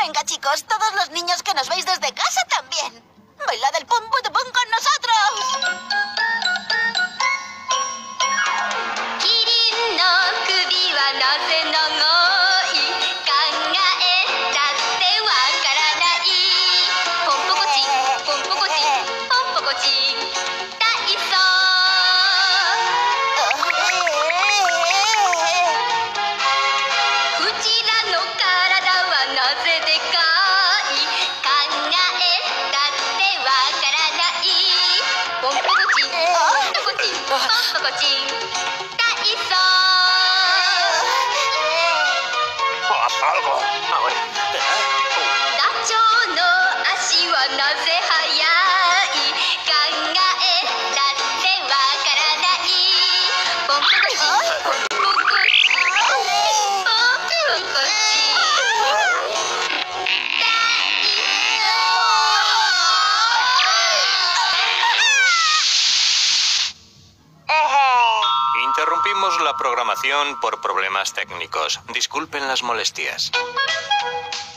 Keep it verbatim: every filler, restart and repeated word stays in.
Venga, chicos, todos los niños que nos veis desde casa también. ¡Bailad el pum pum pum con nosotros! Algo. Interrumpimos la programación por problemas técnicos. Disculpen las molestias.